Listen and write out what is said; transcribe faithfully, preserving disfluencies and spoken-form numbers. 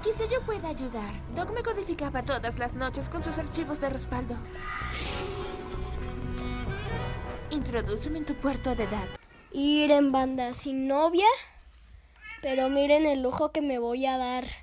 Quizá yo pueda ayudar. Doc me codificaba todas las noches con sus archivos de respaldo. Introdúceme en tu puerto de edad. Ir en banda sin novia, pero miren el lujo que me voy a dar.